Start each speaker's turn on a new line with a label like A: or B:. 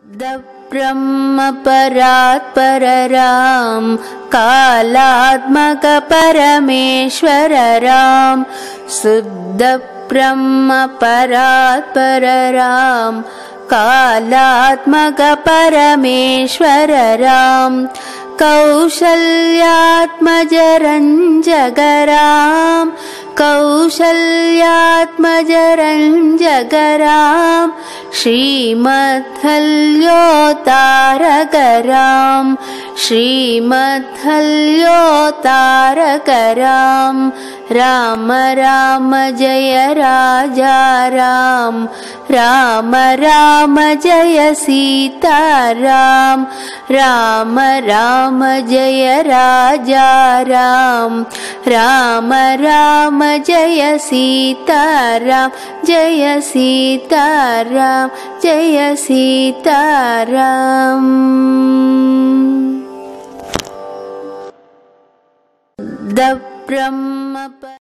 A: ब्रह्म परात् परराम कालात्मक परमेश्वर राम। शुद्ध ब्रह्म परात् परराम कालात्मक परमेश्वर राम। कौशल्यात्मज रञ्जगराम कौशल्यात्मज रञ्जगराम। श्रीमद्हल्योतारकराम श्रीमद्हल्योतारकराम। राम राम जय राजा राम राम राम जय सीताराम। राम राम जय राजा राम राम राम जय सीताराम। जय सीताराम जय सीताराम। ब्रह्म